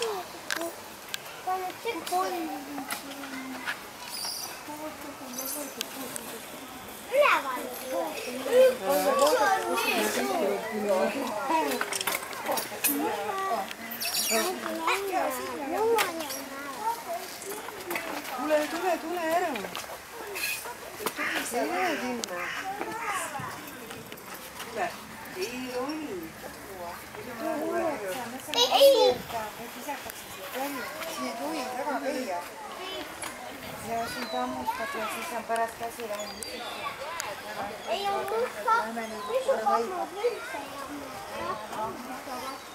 Tule ära. Ei roni. Siin ei tohi väga käia. Ja siin tammustad ja siis on pärast käsi läinud. Ei ole musta. Mis on kamnud üldse?